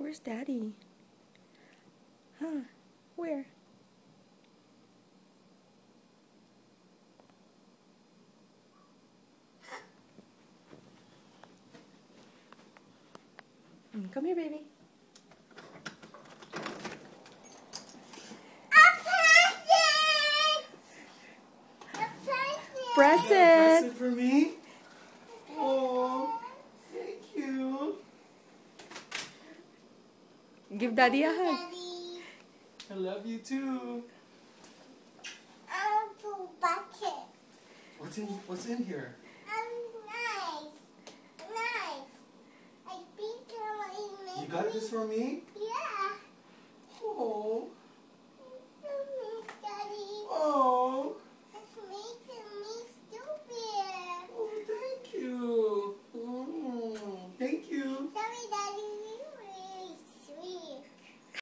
Where's Daddy? Huh? Where? Come here, baby. Press it. Press it for me. Oh, thank you. Give Daddy a hug. I love you too. What's in here? You got this for me? Yeah. Oh.